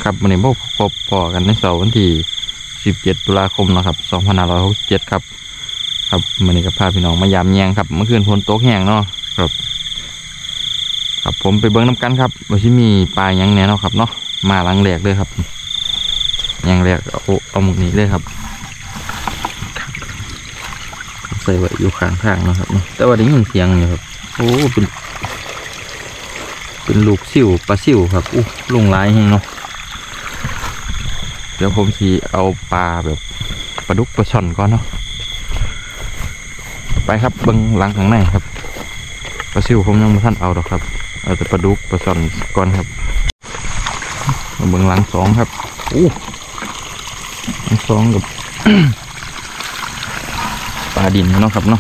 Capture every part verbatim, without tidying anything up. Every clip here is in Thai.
ครับวันนี้พบพบพอกันในเสาร์วันที่สิบเจ็ดตุลาคมนะครับสองพันห้าร้อยหกสิบเจ็ดครับครับวันนี้กับพาพี่น้องมายามแยงครับเมื่อคืนฝนตกแห้งเนาะครับครับผมไปเบิ้งน้ำกันครับว่าที่มีปลายังแน่เนาะครับเนาะมาหลังแหลกเลยครับยังแหลกเอาเอาหมกนี้เลยครับใส่ไว้อยู่ข้างทางนะครับเนาะแต่ว่าได้ยินเสียงอยู่ครับโอ้เป็นเป็นลูกซิ่วปลาซิ่วครับอู้ลงลายแห้งเนาะเดี๋ยวผมสีเอาปลาแบบปลาดุกปลาช่อนก่อนเนาะไปครับเบิ้งหลังข้างในครับปลาซิ่วผมยังไม่ทันเอาหรอกครับเอาแต่ปลาดุกปลาช่อนก่อนครับมาเบิ้งหลังสองครับอู้หลังสองกับ ปลาดินเนาะครับเนาะ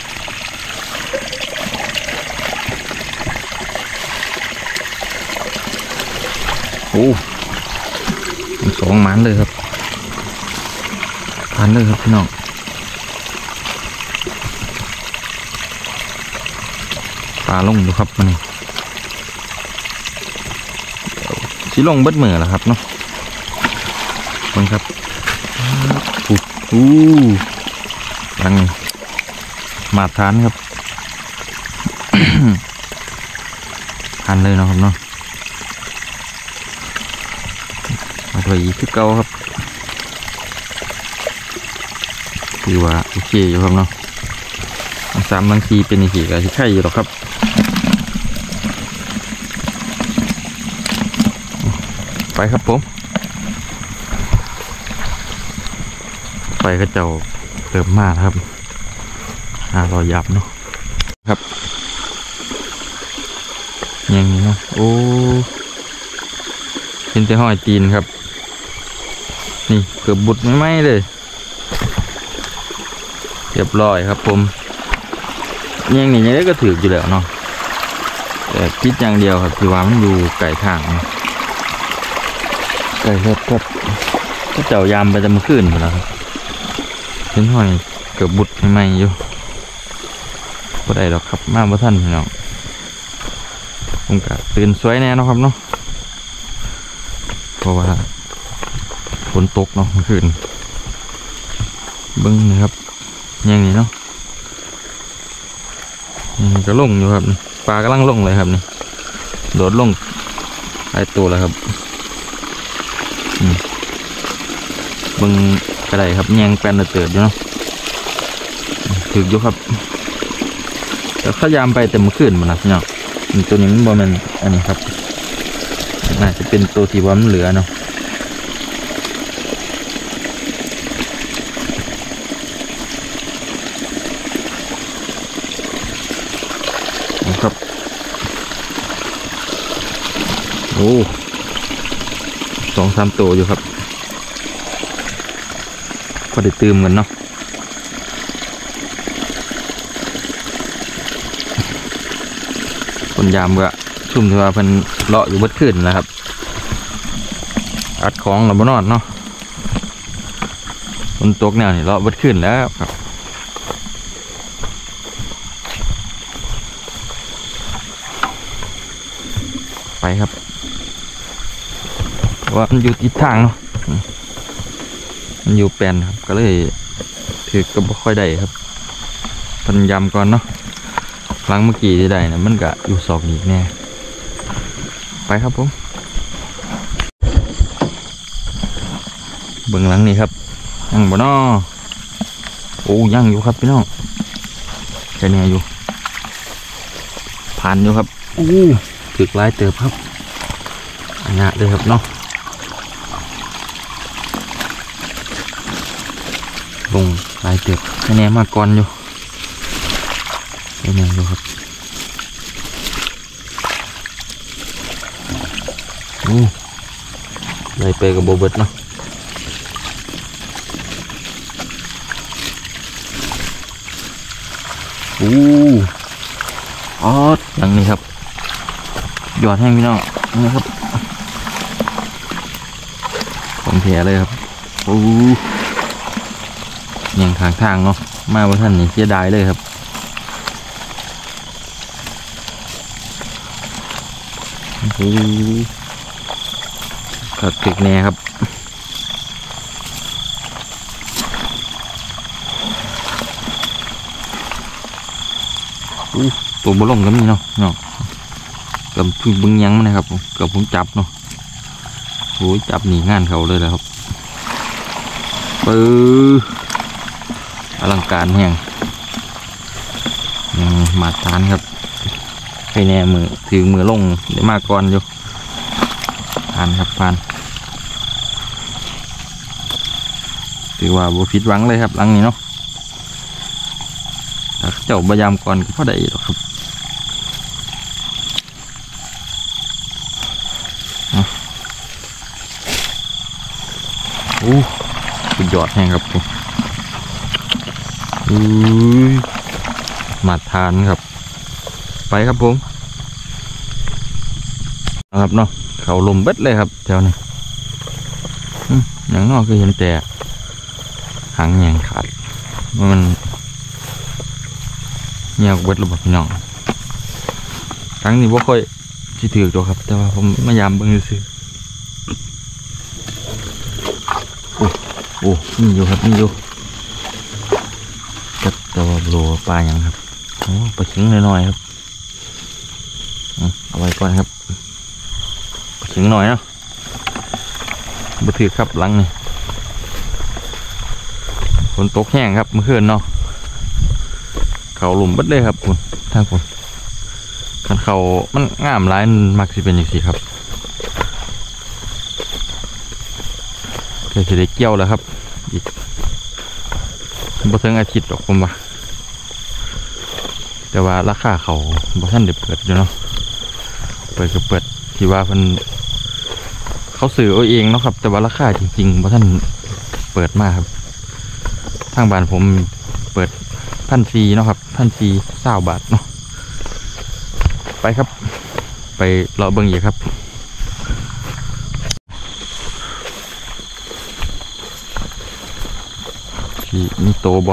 โอ้สองมันเลยครับทานเลยครับพี่น้องปลาลงดูครับมันชิลงเบิดมือแล้วครับเนาะมันครับอู้อู้ยังมาทานครับ ทานเลยเนาะครับเนาะมาถอยขึ้นเก่าครับคือว่าโอเคอยู่ครับเนาะสามบางทีเป็นอีกทีก็ใช่อยู่หรอกครับไปครับผมไฟกระเจ้าเติมมากครับอ่ารอยับเนาะครับยังนี้เนาะโอ้เป็นแต่ห้อยตีนครับนี่เกือบบุดไม่ไหมเลยเรียบร้อยครับผมยังนี่ยังได้ก็ถืออยู่แล้วเนาะแต่คิดอย่างเดียวครับที่ว่ามันอยู่ไก่ทางไก่รถครับก็เจ้ายามไปจะมาขึ้นหมดแล้วครับเป็นห้อยเกือบบุดไม่ไหมอยู่ก็ได้หรอกครับมาบ่ท่านพี่น้องผมก็ตื่นสวยแน่เนาะครับเนาะเพราะว่าฝนตกเนาะเมื่อคืนเบิ้งนะครับยังนี่เนาะนี่ก็ลงอยู่ครับปลากำลังลงเลยครับนี่โดดลงหลายตัวแล้วครับเบิ้งกระไดครับแยงแปลนเติร์ดอยู่เนาะถึกอยู่ครับแต่ขยามไปแต่เมื่อคืนมันนะพี่น้องตัวนี้มันบอมันอันนี้ครับน่าจะเป็นตัวที่ว่ามันเหลือเนาะครับโอ้สองสามตัวอยู่ครับพอได้ตื่มกันเนาะคนยามก็ชุ่มที่ว่าเพิ่นเลาะอยู่เบิดขึ้นแล้วครับอัดของเราบ่นอนเนาะคนตกแนวนี่เลาะเบิดขึ้นแล้วครับไปครับว่ามันอยู่ทิศทางเนาะมันอยู่แปลนครับก็เลยถือก็ไม่ค่อยได้ครับพันยำก่อนเนาะหลังเมื่อกี้ที่ได้นะมันก็อยู่ศอกอีกแน่ไปครับผมเบื้องหลังนี่ครับยังบ่นอโอ้ยังอยู่ครับพี่น้องแค่นี้อยู่ผ่านอยู่ครับอู้ถึกลายเติบครับอันนี้เลยครับเนาะลงลายเติบแค่นี้มาก่อนอยู่แค่นี้อยู่ครับอู้ไล่ไปกับโบเบิร์ตเนาะอู้อ๋ออย่างนี้ครับหยอดแห้งพี่น้องนี่ครับของแท้เลยครับโอ้ยังทางทางเนาะมาว่าท่านนี่เสียดายเลยครับโอ้คขัดตึกแน่ครับอู้ตัวบอลงก็มีเนาะเนาะกับพึ่งบึงยังมันนะครับกับผมจับเนาะโอ้ยจับหนีงานเขาเลยนะครับปื้ออลังการแห่งมาทานครับใครแน่มือถือมือลงได้มากก่อนอยู่ผ่านครับผ่านถือว่าบ่ผิดหวังเลยครับหลังนี้เนาะถ้าเจ้าพยายามก่อนก็พอได้หรอกครับโอ้สุดยอดแห่งครับผมอือมาทานครับไปครับผมนะครับเนาะเขาลมเบ็ดเลยครับแถวนี้อย่างนอกคือเห็นแต่หางแหงขาดมันเงียบเบ็ดระบบพี่น้องครั้งนี้ว่าค่อยที่ถือตัวครับแต่ว่าผมไม่ยามเบิ่งซื้อโอ้โอ้นี่อยู่ครับนี่อยู่จัดตัวโลปลาอย่างครับโอ้ปลาเข็งหน่อยๆครับเอาไว้ก่อนครับปลาเข็งหน่อยเนาะบ่ถือครับหลังนี่ฝนตกแห้งครับเมื่อคืนเนาะเขาหลุมบัดเลยครับคุณทางคุณคันเขามันงามร้ายมักสิเป็นอย่างสิครับเคยจะได้เกี่ยวแล้วครับอีกบ่ถึงอาทิตย์หรอกผมว่าแต่ว่าราคาเขาบ่ทันได้เปิดอยู่เนาะเปิดก็เปิดที่ว่าเพิ่นเขาซื้อเอาเองเนาะครับแต่ว่าราคาจริงๆบ่ทันเปิดมาครับทางบ้านผมเปิดพันซีเนาะครับพันซีเศร้าบาทเนาะไปครับไปรอเบิ่งอีกครับที่มีโตบ่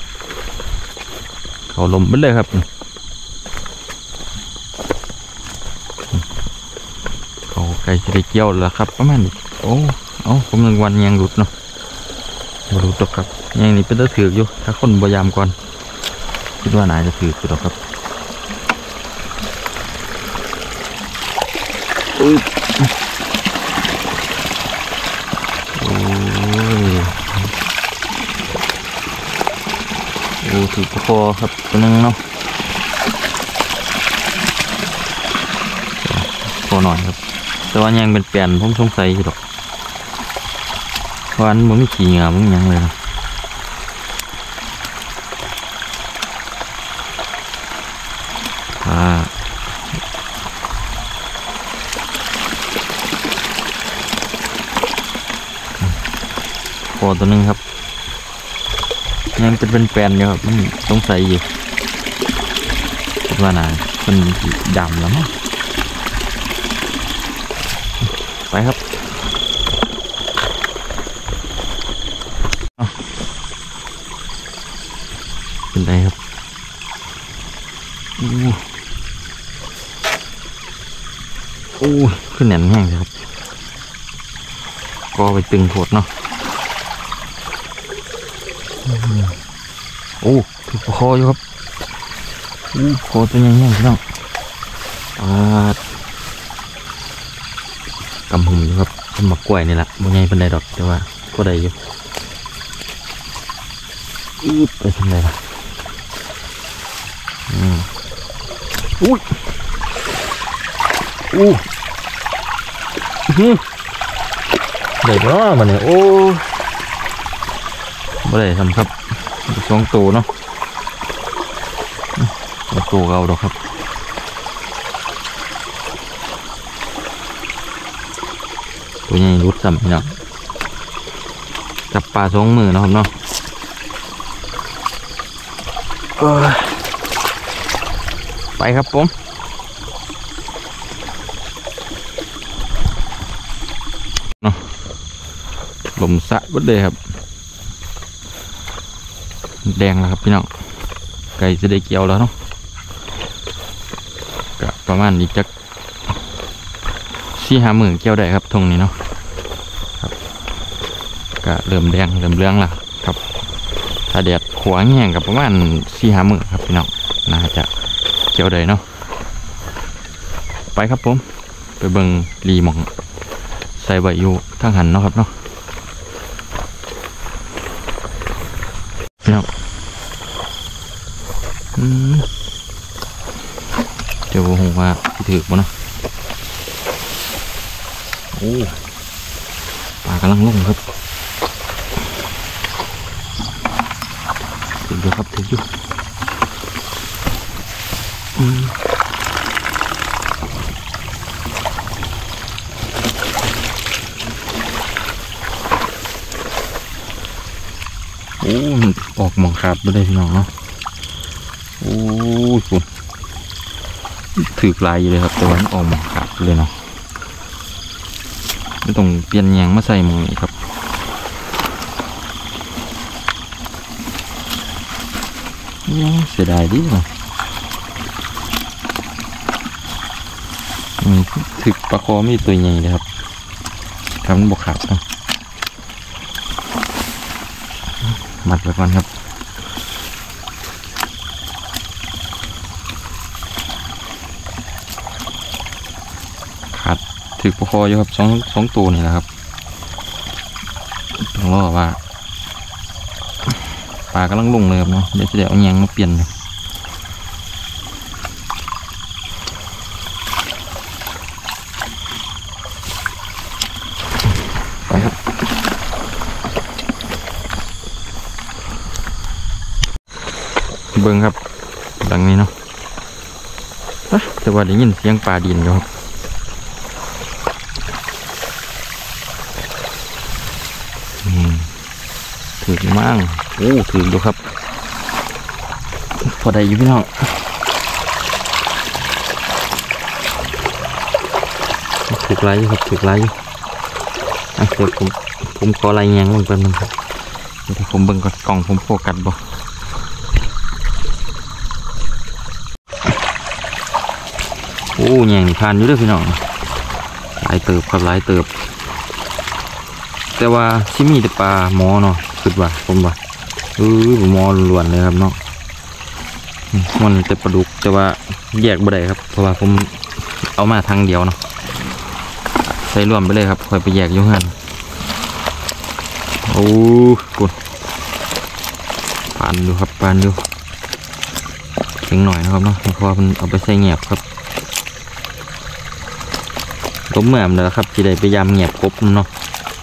เขาลมไปเลยครับเขาไก่สิได้เกี่ยวแล้วครับประมาณนี้โอ้เอาผมหนึ่งวันยังหลุดเนาะหลุดตกครับยังนี่เป็นตะถืออยู่ถ้าคนพยายามก่อนคิดว่าไหนจะถือสุดหรอครับอุ้ยโอ้ยโอ้ถือตะคอครับตัวนึงเนาะพอหน่อยครับแต่ว่ายังเป็นแป่นผมสงสัยอยู่หรอกวันมึงไม่ขี่เหงื่อมึงยังเลยนะอ่าพอตัวนึงครับยังเป็นเป็นแปลนอยู่ครับมันสงสัยอยู่ว่าน่ะมันดำแล้วมั้งไปครับเป็นไรครับอู้อู้ขึ้นแหน่นแห้งเลยครับก็ไปตึงโผดเนาะโอ้ถูกคออยู่ครับอู้คอตัวใหญ่แห้งพี่น้องปาดกำหุ่มอยู่ครับเป็นหมักกล้วยนี่แหละบ่ใหญ่เป็นไรดอกแต่ว่าก็ได้อยู่อืดไปทำไรล่ะอืมอู้อู้ได้เนาะมันเนี่ยโอ้ไม่ได้ทำครับสองตัวเนาะตัวเราดอกครับตัวใหญ่รุดซ้ำพี่น้องจับปลาสองมือนะครับเนาะไปครับผมเนาะลมสะวัดเลยครับแดงแล้วครับพี่น้องไก่จะได้เกี่ยวแล้วเนาะก็ประมาณนี้จักสี่ห้าหมื่นเกี่ยวได้ครับทงนี้เนาะก็เริ่มแดงเริ่มเหลืองแล้วครับถ้าแดดขวางแห้งกับประมาณสี่ห้ามื้อครับพี่น้องน่าจะเกี่ยวได้เนาะไปครับผมไปเบิ่งรีหมองใส่ใบอยู่ทางหันเนาะครับเนาะพี่น้องอืมเดี๋ยวผมว่าที่ถือบ่เนาะโอ้ปลากำลังลงครับถืออยู่ครับถืออยู่อืมโอ้มันออกหมองขาดไปเลยพี่น้องเนาะโอ้ยคุณถือลายอยู่เลยครับแต่ว่าออกหมองขาดเลยเนาะไม่ต้องเปลี่ยนยางมาใส่หมองนี้ครับเสียดายดิเนาะถือปลาคอมีตัวใหญ่เลยครับทำมันบกขาดเนาะมัดไว้ก่อนครับขาดถือปลาคออยู่ครับสองสองตัวนี่แหละครับต้องรอว่าปลากำลังลงเลยครับเนาะเดี๋ยวจะเดี๋ยวเอาแยงมาเปลี่ยนไปครับเบิ้งครับหลังนี้เนาะแต่ว่าได้ยินเสียงปลาดินอยู่ครับถือมั่งโอ้ถือดูครับพอได้อยู่พี่น้องถือไรอยู่ครับถือไรอยู่อ่ะเดี๋ยวผมผมขอลายแยงลงไปมันครับเดี๋ยวผมเบิ่งก่อนกล่องผมโฟกัสบ่โอ้แยงนี่ผ่านอยู่ด้วยพี่น้องหลายเติบครับหลายเติบแต่ว่าชิมีแต่ปลาหมอเนาะคิดว่าผมว่าเออหมอล้วนเลยครับเนาะมันแต่ปลาดุกแต่ว่าแยกบ่ได้ครับเพราะว่าผมเอามาทางเดียวเนาะใส่รวมไปเลยครับค่อยไปแยกยุ่งหันโอ้กุดปานดูครับปานดูเข็งหน่อยนะครับเนาะเพราะว่ามันเอาไปใส่เงียบครับผมเหมือนแล้วครับที่ได้ไปยามเงียบกบเนาะ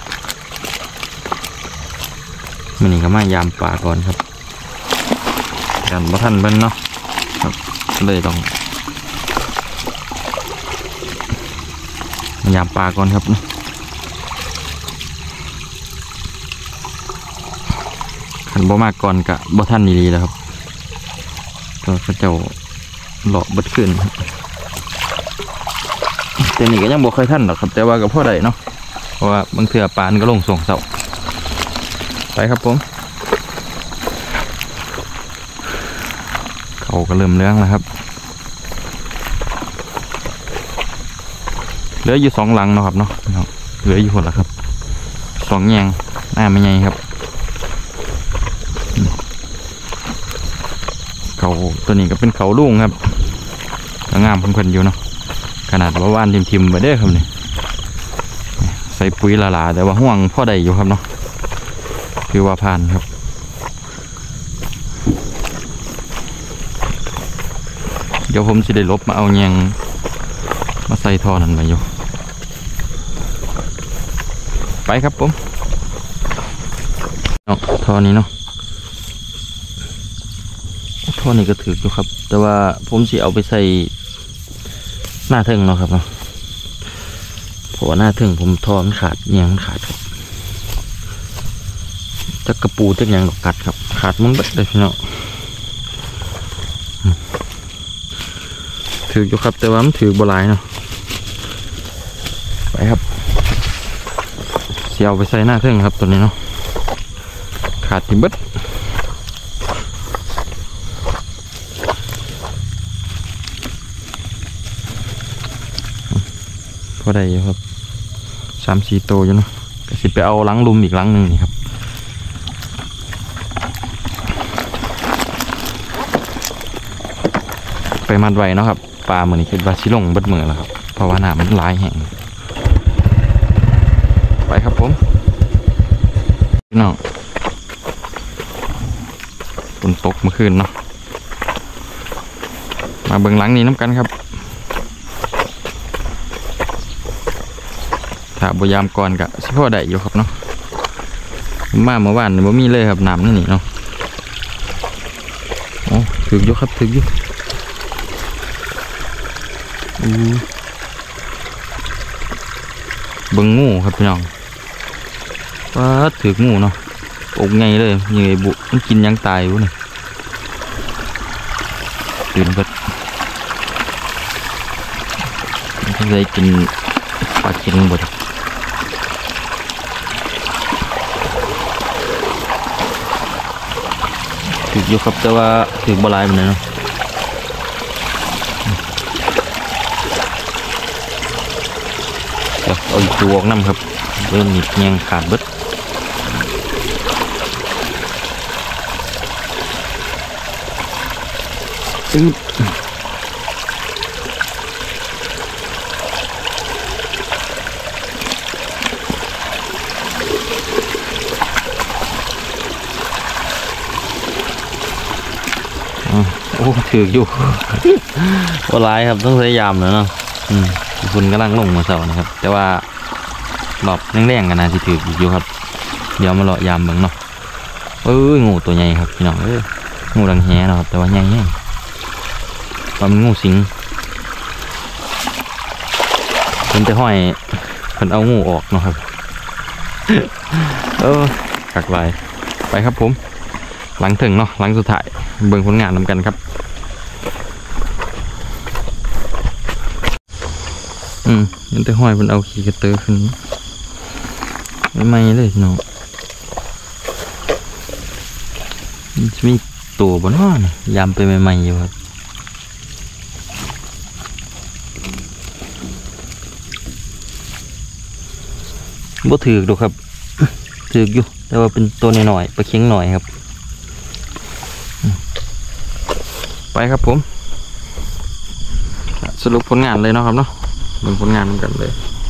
มันนี่ก็มายามปลาก่อนครับกันบ่ทันเบิ้ลเนาะครับเลยต้องมายามปลาก่อนครับขันบ่มากก่อนกะบ่ทันดีๆแล้วครับก็เขาเจ้าหลอกบัดขึ้นแต่นี่ก็ยังบ่เคยทันหรอกครับแต่ว่ากับพ่อใดเนาะเพราะว่าบางเถื่อปลาก็ลงส่งเสาไปครับผมเขาก็เริ่มเลี้ยงแล้วครับเหลืออยู่สองหลังเนาะครับเนาะเหลืออยู่หมดแล้วครับสองแยงหน้าไม่ใหญ่ครับเขาตัวนี้ก็เป็นเขาลุงครับงามเพิ่นๆอยู่เนาะขนาดว่าว่านทิมๆไปได้ครับเนี่ยใส่ปุ๋ยละลาแต่ว่าห่วงพ่อใดอยู่ครับเนาะคือว่าผ่านครับเดี๋ยวผมจะได้ลบมาเอาแยงมาใส่ท่อนั่นมาอยู่ไปครับผมเนาะท่อนี้เนาะท่อนี้ก็ถืออยู่ครับแต่ว่าผมจะเอาไปใส่หน้าเทิงเนาะครับเนาะเพราะว่าหน้าเทิงผมท่อมันขาดแยงมันขาดครับจะกระปูจะยังกัดครับขาดมันเบิดเลยพี่น้องถืออยู่ครับแต่ว่ามันถือบลายเนาะไปครับเสียเอาไปใส่หน้าเทิงครับตัวนี้เนาะขาดที่เบิดพอได้อยู่ครับสามสี่โตอยู่เนาะก็สิไปเอาหลังลุมอีกหลังหนึ่งนี่ครับไปมัดไว้เนาะครับปลาเหมือนนี่คิดว่าชิลงเบิดมือแล้วครับเพราะว่าน้ำมันหลายแห้งไปครับผมพี่น้องฝนตกเมื่อคืนเนาะมาเบิ่งหลังนี้น้ำกันครับถ้าบยามก่อนกะสิพ่อได้อยู่ครับเนาะมาเมื่อวานบ่มีเลยครับน้ำนี่นี่เนาะโอ้ถึกอยู่ครับถึกอยู่เบิ่งงูครับพี่น้องว่าถึกงูเนาะอกไงเลยยังไงบุมันกินยังตายอยู่นี่ตื่นเบิดมันจะกินปลาเค็งหมดถึกอยู่ครับแต่ว่าถึกบ่หลายมันเลยเนาะเดี๋ยวเอาอีกตัวออกน้ำครับเริ่มหนีบแยงขาดเบิดอึ๊บโอ้ถืออยู่ว่าร้ายครับต้องพยายามเลยเนาะอืมคุณกำลังลงมาเสานะครับแต่ว่าหลอบแรงๆกันนะที่ถืออยู่ครับเดี๋ยวมาเลาะยามเบิ่งเนาะเอ้ยงูตัวใหญ่ครับพี่น้องเอ้ยงูรังแหเนาะครับแต่ว่าใหญ่แห้งว่ามันงูสิงเป็นจะห้อยเพิ่นเอางูออกเนาะครับเออกักลายไปครับผมหลังถึงเนาะหลังสุดท้ายเบิ่งผลงานนำกันครับอืมยังแต่ห้อยมันเอาขี้กระเตอขึ้นไม่ไหมเลยเนาะมันจะมีตัวบนห้องยามไปใหม่ๆอยู่ครับบ่ถือดูครับถืออยู่แต่ว่าเป็นตัวหน่อยๆปลาเค็งหน่อยครับไปครับผมสรุปผลงานเลยเนาะครับเนาะเป็นผลงานกันเลย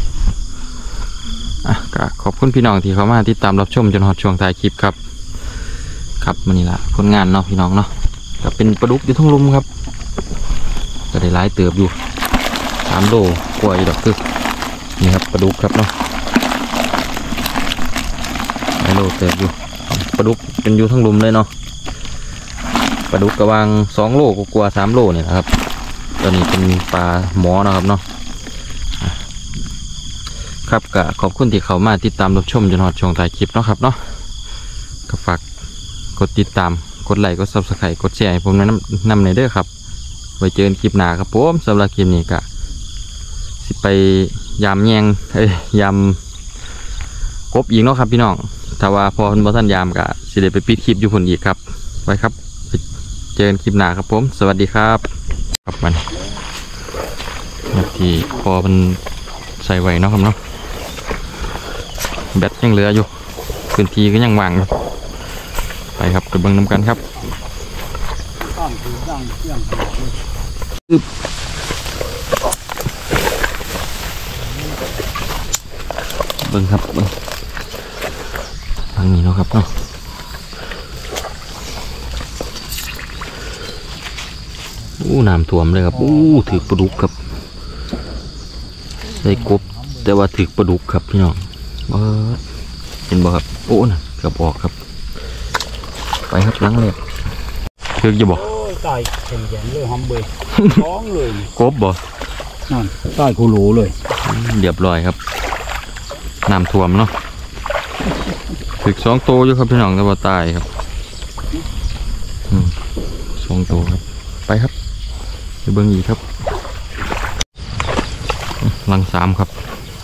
อ่ะก็ขอบคุณพี่น้องที่เข้ามาติดตามรับชมจนหอดช่วงท้ายคลิปครับครับมันนี่ละผลงานเนาะพี่น้องเนาะก็เป็นปลาดุกอยู่ทุ่งลุมครับก็ได้หลายเติบอยู่สามโลกว่าอยู่ดอกคือนี่ครับปลาดุกครับเนาะหลายโลเติบอยู่ปลาดุกเป็นอยู่ทุ่งลุมเลยเนาะปลาดุกกระวังสองโลกว่าสามโลเนี่ยนะครับตอนนี้เป็นปลาหมอนะครับเนาะครับก็ขอบคุณที่เข้ามาติดตามรับชมจนหอดช่วงถ่ายคลิปเนาะครับเนาะก็ฝากกดติดตามกดไลค์กดซับสไครต์กดแชร์ให้ผมนำนำในเด้อครับไว้เจอกันคลิปหน้าครับผมสำหรับคลิปนี้ก็สิไปยามแยงเอ้ยยามกบอีกเนาะครับพี่น้องถ้าว่าพอคุณบอท่านยามก็สิได้ไปปิดคลิปอยู่คนอีกครับไว้ครับเจอกันคลิปหน้าครับผมสวัสดีครับครับมันแบบที่พอมันใส่ไว้เนาะครับเนาะแบตยังเหลืออยู่พื้นที่ก็ยังว่างครับไปครับไปเบิ่งน้ำกันครับเบิ่งครับเบิ่งทางนี้เนาะครับเนาะอู้น้ำท่วมเลยครับอู้ถือปลาดุกครับใส่กบแต่ว่าถือปลาดุกครับพี่น้องเห็นบ่ครับโอ้น่ะเกือบออกครับไปครับล้างเลยถือจะบอกตายแข็งแข็งเลยหอมเบยท้องเลยกบบ่นั่นตายกูรู้เลยเรียบร้อยครับน้ำท่วมเนาะถือสองตัวอยู่ครับพี่น้องแต่ว่าตายครับสองตัวครับไปครับไปเบิ้งอีกครับลังสามครับ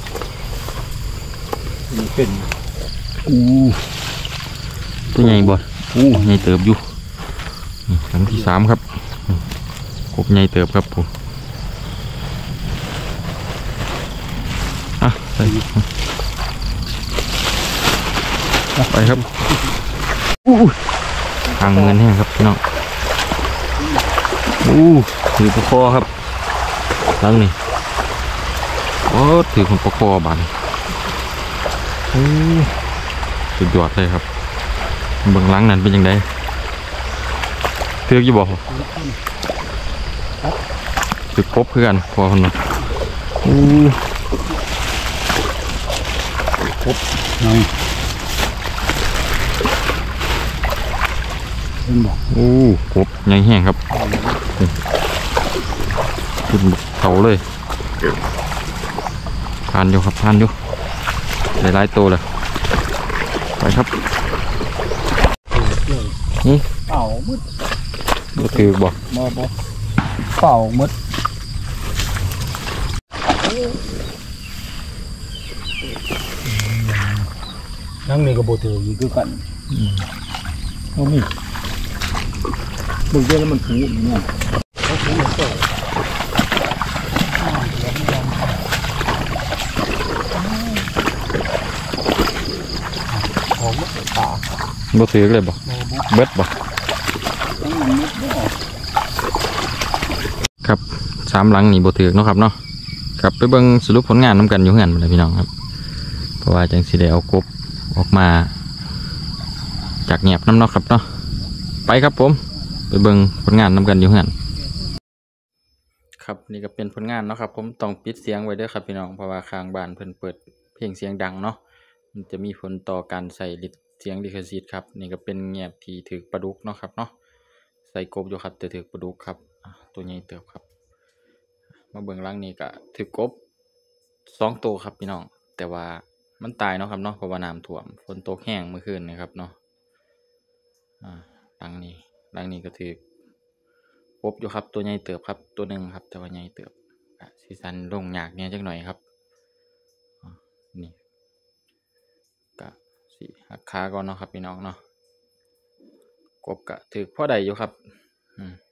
เป็นอู้ตัวใหญ่บ่อู้ใหญ่เติบอยู่ลังที่สามครับกบใหญ่เติบครับผมอ่ะใส่ไปครับอู้ทางเงินแห้งครับพี่น้องอู้ถือปลาคอครับลังนี่โอ้ถือคนปลาคอบานอู้สุดยอดเลยครับเบื้องหลังนั้นเป็นยังไงเทือกอยู่บ่ถือกบเพื่อนพอคนนั้นอู้กบน้องเป็นบอกอู้กบใหญ่แห้งครับขึ้นเขาเลยทานอยู่ครับทานอยู่หลายๆตัวเลยไปครับ นี่เป่ามืดก็คือบอกบ่บ่เป่ามืดนั่งนี่ก็บ่ถืออยู่คือกันเอามีบึกเดียวแล้วมันถูอย่างเนี่ยเขาถูมันก็ของมันตาบ่ถือเลยบอกบ่บ่เบิดบอกต้องมันมืดบ่ครับสามหลังนี่บ่ถือเนาะครับเนาะครับไปเบิ่งสรุปผลงานน้ำกันอยู่เฮือนหมดเลยพี่น้องครับเพราะว่าจังสิได้เอากบออกมาจากเงียบน้ำเนาะครับเนาะไปครับผมไปเบิ่งผลงานน้ำกันอยู่เฮือนครับนี่ก็เป็นผลงานเนาะครับผมต้องปิดเสียงไว้เด้อครับพี่น้องเพราะว่าข้างบ้านเพิ่นเปิดเพลงเสียงดังเนาะมันจะมีผลต่อการใส่ลิขเสียงลิขสิทธิ์ครับนี่ก็เป็นเงียบที่ถือปลาดุกเนาะครับเนาะใส่กบอยู่ครับแต่ถือปลาดุกครับตัวใหญ่เติบครับมาเบิ่งหลังนี้ก็ถือกบสองตัวครับพี่น้องแต่ว่ามันตายเนาะครับเนาะเพราะว่าน้ำท่วมฝนตกแห้งเมื่อคืนนะครับเนาะอ่าหลังนี้หลังนี้ก็ถือกบอยู่ครับตัวใหญ่เติบครับตัวหนึ่งครับแต่ว่าใหญ่เติบสีสันลงยากเนี่ยจักหน่อยครับนี่ก็สีหักขาก่อนเนาะครับพี่น้องเนาะกบก็ถือพ่อใดอยู่ครับอืม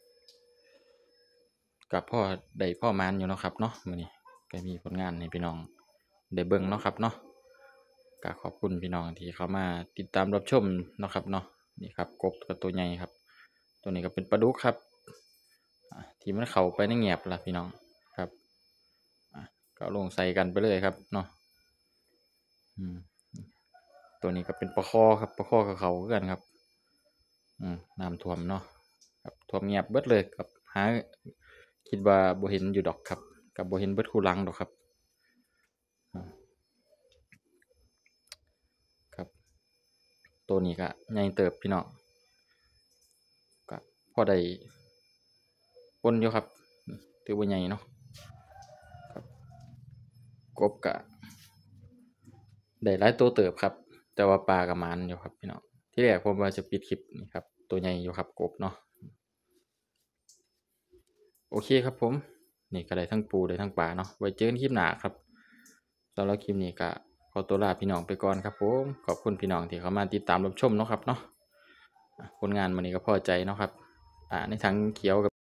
กับพ่อใดพ่อมันอยู่เนาะครับเนาะมื้อนี้ก็มีผลงานให้พี่น้องได้เบิ่งเนาะครับเนาะก็ขอบคุณพี่น้องที่เข้ามาติดตามรับชมเนาะครับเนาะนี่ครับกบกับตัวใหญ่ครับตัวนี้ก็เป็นปลาดุกครับที่มันเข้าไปในแงบล่ะพี่น้องครับก็ลงใส่กันไปเลยครับเนาะอืมตัวนี้ก็เป็นปลาคอครับปลาคอกับเขาคือกันครับอืมน้ำท่วมเนาะครับท่วมเงียบเบิดเลยครับหาคิดว่าบ่เห็นอยู่ดอกครับกับบ่เห็นเบิดคู่หลังดอกครับครับตัวนี้ก็ใหญ่เติบพี่น้องก็พอได้ปนอยู่ครับถือว่าใหญ่เนาะครับกบก็ได้หลายตัวเติบครับแต่ว่าปลากับมันอยู่ครับพี่น้องที่แรกผมว่าจะปิดคลิปนี่ครับตัวใหญ่อยู่ครับกบเนาะโอเคครับผมนี่ก็ได้ทั้งปูได้ทั้งปลาเนาะไว้เจอกันคลิปหน้าครับสำหรับคลิปนี้ก็ขอตัวลาพี่น้องไปก่อนครับผมขอบคุณพี่น้องที่เข้ามาติดตามรับชมเนาะครับเนาะผลงานวันนี้ก็พอใจเนาะครับอ่าในทั้งเขียวกับ